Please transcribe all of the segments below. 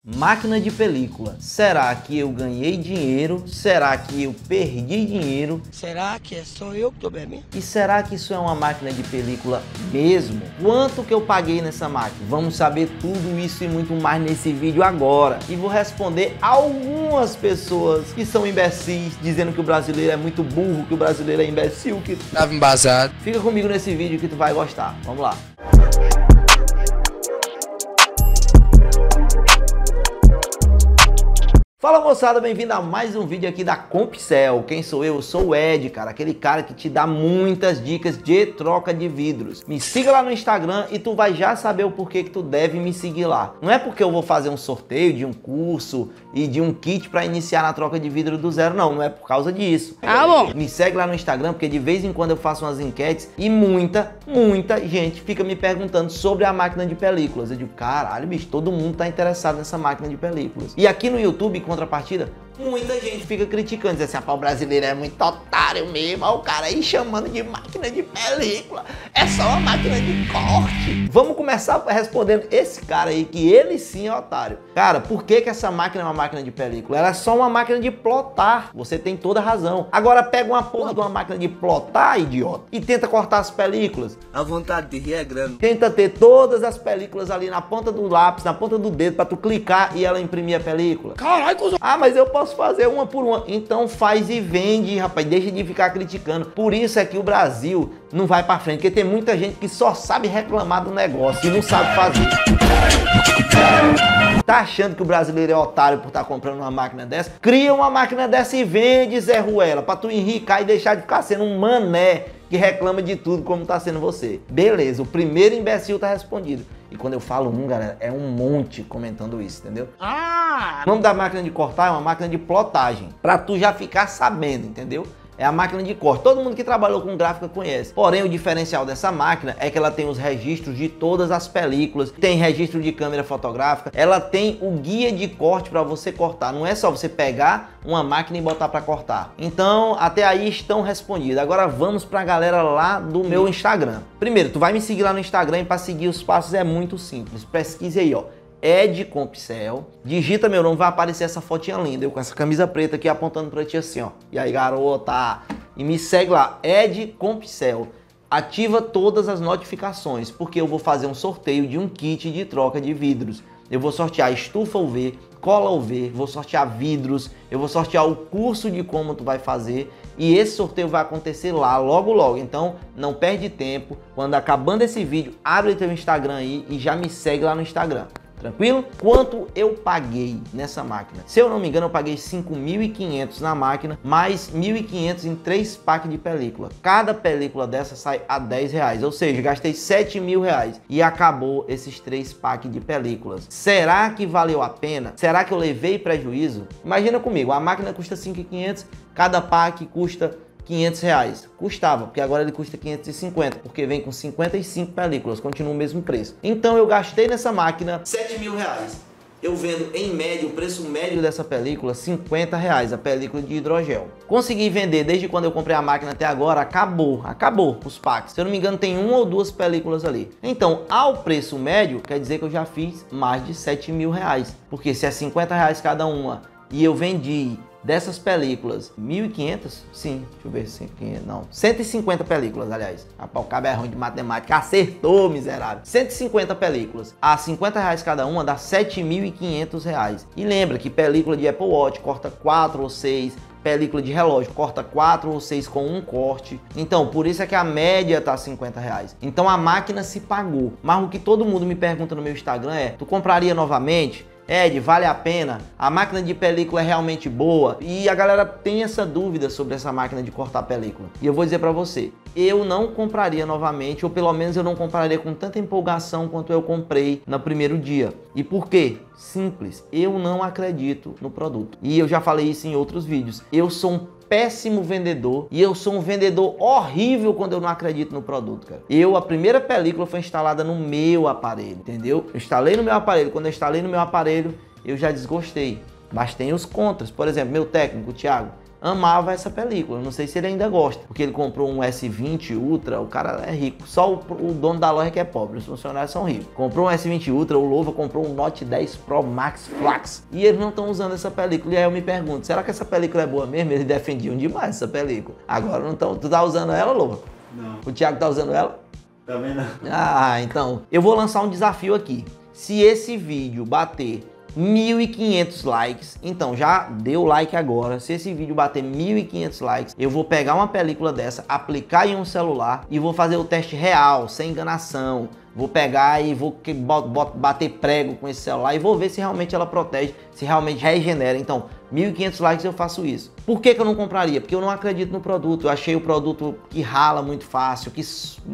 Máquina de película. Será que eu ganhei dinheiro? Será que eu perdi dinheiro? Será que é só eu que tô bebendo? E será que isso é uma máquina de película mesmo? Quanto que eu paguei nessa máquina? Vamos saber tudo isso e muito mais nesse vídeo agora. E vou responder algumas pessoas que são imbecis, dizendo que o brasileiro é muito burro, que o brasileiro é imbecil, que... Tava embasado. Fica comigo nesse vídeo que tu vai gostar. Vamos lá. Fala moçada, bem-vindo a mais um vídeo aqui da Compcel. Quem sou eu? Eu sou o Ed, cara, aquele cara que te dá muitas dicas de troca de vidros. Me siga lá no Instagram e tu vai já saber o porquê que tu deve me seguir lá. Não é porque eu vou fazer um sorteio de um curso e de um kit para iniciar na troca de vidro do zero, não é por causa disso. Ah, bom. Me segue lá no Instagram porque de vez em quando eu faço umas enquetes e muita gente fica me perguntando sobre a máquina de películas. Eu digo, caralho, bicho, todo mundo tá interessado nessa máquina de películas. E aqui no YouTube, contrapartida, muita gente fica criticando, diz assim, o brasileiro é muito otário mesmo, olha o cara aí chamando de máquina de película, é só uma máquina de corte. Vamos começar respondendo esse cara aí, que ele sim é otário. Cara, por que essa máquina é uma máquina de película? Ela é só uma máquina de plotar, você tem toda a razão. Agora pega uma porra de uma máquina de plotar, idiota, e tenta cortar as películas. A vontade de rir é grande. Tenta ter todas as películas ali na ponta do lápis, na ponta do dedo, pra tu clicar e ela imprimir a película. Caralho, cuzão. Ah, mas eu posso fazer uma por uma. Então faz e vende, rapaz. Deixa de ficar criticando. Por isso é que o Brasil não vai pra frente. Porque tem muita gente que só sabe reclamar do negócio e não sabe fazer. Tá achando que o brasileiro é otário por estar comprando uma máquina dessa? Cria uma máquina dessa e vende, Zé Ruela, pra tu enricar e deixar de ficar sendo um mané que reclama de tudo como tá sendo você. Beleza, o primeiro imbecil tá respondido. E quando eu falo galera, é um monte comentando isso, entendeu? O nome da máquina de cortar é uma máquina de plotagem, pra tu já ficar sabendo, entendeu? É a máquina de corte. Todo mundo que trabalhou com gráfica conhece. Porém, o diferencial dessa máquina é que ela tem os registros de todas as películas, tem registro de câmera fotográfica, ela tem o guia de corte para você cortar. Não é só você pegar uma máquina e botar para cortar. Então, até aí estão respondidos. Agora vamos para a galera lá do meu Instagram. Primeiro, tu vai me seguir lá no Instagram e para seguir os passos é muito simples. Pesquise aí, ó. Ed Compcel, digita meu nome, vai aparecer essa fotinha linda, eu com essa camisa preta aqui apontando pra ti assim, ó. E aí, garota? E me segue lá, Ed Compcel. Ativa todas as notificações, porque eu vou fazer um sorteio de um kit de troca de vidros. Eu vou sortear estufa UV, cola UV, vou sortear vidros, eu vou sortear o curso de como tu vai fazer e esse sorteio vai acontecer lá logo. Então não perde tempo, quando acabando esse vídeo, abre teu Instagram aí e já me segue lá no Instagram. Tranquilo? Quanto eu paguei nessa máquina? Se eu não me engano, eu paguei 5.500 na máquina, mais 1.500 em 3 packs de película. Cada película dessa sai a R$10, ou seja, gastei R$7.000 e acabou esses 3 packs de películas. Será que valeu a pena? Será que eu levei prejuízo? Imagina comigo, a máquina custa 5.500, cada pack custa R$500. Custava, porque agora ele custa 550, porque vem com 55 películas, continua o mesmo preço. Então eu gastei nessa máquina R$7.000. Eu vendo em média, o preço médio dessa película, R$50, a película de hidrogel. Consegui vender desde quando eu comprei a máquina até agora, acabou os packs. Se eu não me engano, tem 1 ou 2 películas ali. Então, ao preço médio, quer dizer que eu já fiz mais de R$7.000. Porque se é R$50 cada uma e eu vendi dessas películas, 1.500? Sim, deixa eu ver, 500, não, 150 películas, aliás. Rapaz, o cabo é ruim de matemática, acertou, miserável. 150 películas, a R$50 cada uma, dá R$7.500. E lembra que película de Apple Watch corta 4 ou 6, película de relógio corta 4 ou 6 com um corte. Então, por isso é que a média tá R$50. Então a máquina se pagou. Mas o que todo mundo me pergunta no meu Instagram é, tu compraria novamente? Ed, vale a pena? A máquina de película é realmente boa? E a galera tem essa dúvida sobre essa máquina de cortar película. E eu vou dizer pra você, eu não compraria novamente, ou pelo menos eu não compraria com tanta empolgação quanto eu comprei no primeiro dia. E por quê? Simples, eu não acredito no produto. E eu já falei isso em outros vídeos. Eu sou um péssimo vendedor e eu sou um vendedor horrível quando eu não acredito no produto, cara. A primeira película foi instalada no meu aparelho, entendeu? Eu instalei no meu aparelho, quando eu instalei no meu aparelho, eu já desgostei. Mas tem os contras, por exemplo, meu técnico, o Thiago, amava essa película. Não sei se ele ainda gosta, porque ele comprou um S20 Ultra, o cara é rico. Só o dono da loja que é pobre, os funcionários são ricos. Comprou um S20 Ultra, o Louva comprou um Note 10 Pro Max Flax. E eles não estão usando essa película. E aí eu me pergunto, será que essa película é boa mesmo? Eles defendiam demais essa película. Agora não estão. Tu tá usando ela, Louva? Não. O Thiago tá usando ela? Também não. Ah, então. Eu vou lançar um desafio aqui. Se esse vídeo bater 1.500 likes, então já deu like agora. Se esse vídeo bater 1.500 likes, eu vou pegar uma película dessa, aplicar em um celular e vou fazer o teste real, sem enganação. Vou pegar e vou bater prego com esse celular e vou ver se realmente ela protege, se realmente regenera. Então, 1.500 likes eu faço isso. Por que eu não compraria? Porque eu não acredito no produto. Eu achei o produto que rala muito fácil, que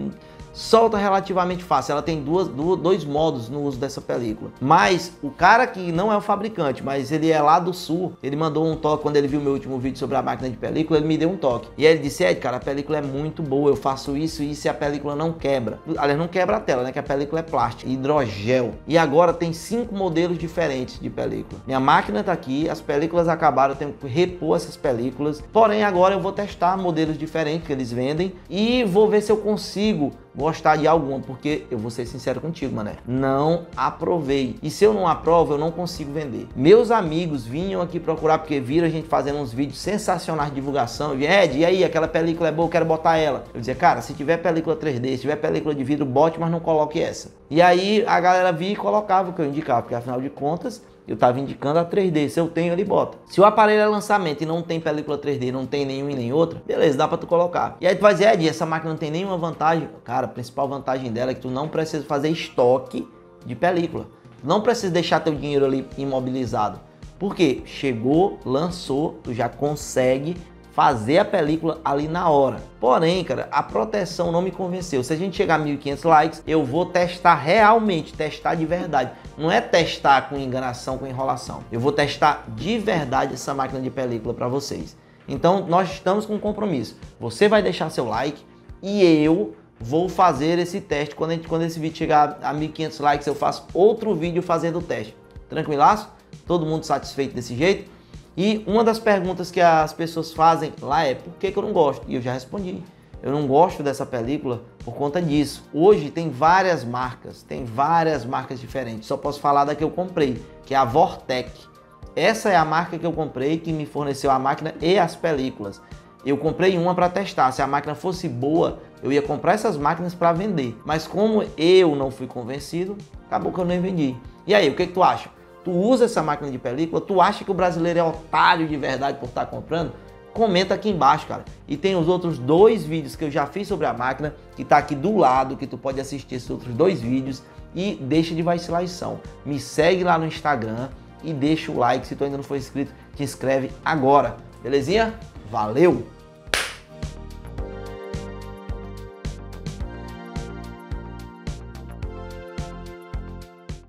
solta relativamente fácil. Ela tem dois modos no uso dessa película. Mas o cara que não é o fabricante, mas ele é lá do sul, ele mandou um toque quando ele viu meu último vídeo sobre a máquina de película, ele me deu um toque. E aí ele disse, Ed, cara, a película é muito boa, eu faço isso e a película não quebra. Aliás, não quebra a tela, né? Que a película é plástica, hidrogel. E agora tem 5 modelos diferentes de película. Minha máquina tá aqui, as películas acabaram, eu tenho que repor essas películas. Porém, agora eu vou testar modelos diferentes que eles vendem e vou ver se eu consigo gostar de alguma, porque eu vou ser sincero contigo, mané, não aprovei. E se eu não aprovo, eu não consigo vender. Meus amigos vinham aqui procurar porque viram a gente fazendo uns vídeos sensacionais de divulgação. E Ed, e aí, aquela película é boa, eu quero botar ela. Eu dizia, cara, se tiver película 3D, se tiver película de vidro, bote, mas não coloque essa. E aí a galera via e colocava o que eu indicava, porque afinal de contas, eu estava indicando a 3D, se eu tenho, ele bota. Se o aparelho é lançamento e não tem película 3D, não tem nenhum e nem outra, beleza, dá para tu colocar. E aí tu vai dizer, Ed, essa máquina não tem nenhuma vantagem. Cara, a principal vantagem dela é que tu não precisa fazer estoque de película. Tu não precisa deixar teu dinheiro ali imobilizado. Por quê? Chegou, lançou, tu já consegue fazer a película ali na hora. Porém, cara, a proteção não me convenceu. Se a gente chegar a 1.500 likes, eu vou testar realmente, testar de verdade. Não é testar com enganação, com enrolação. Eu vou testar de verdade essa máquina de película para vocês. Então, nós estamos com um compromisso. Você vai deixar seu like e eu vou fazer esse teste. Quando esse vídeo chegar a 1.500 likes, eu faço outro vídeo fazendo o teste. Tranquilaço? Todo mundo satisfeito desse jeito? E uma das perguntas que as pessoas fazem lá é por que eu não gosto? E eu já respondi. Eu não gosto dessa película por conta disso. Hoje tem várias marcas diferentes. Só posso falar da que eu comprei, que é a Vortec. Essa é a marca que eu comprei, que me forneceu a máquina e as películas. Eu comprei uma para testar. Se a máquina fosse boa, eu ia comprar essas máquinas para vender. Mas como eu não fui convencido, acabou que eu nem vendi. E aí, o que tu acha? Tu usa essa máquina de película? Tu acha que o brasileiro é otário de verdade por estar comprando? Comenta aqui embaixo, cara. E tem os outros 2 vídeos que eu já fiz sobre a máquina, que tá aqui do lado, que tu pode assistir esses outros 2 vídeos. E deixa de vacilação. Me segue lá no Instagram e deixa o like. Se tu ainda não for inscrito, te inscreve agora. Belezinha? Valeu!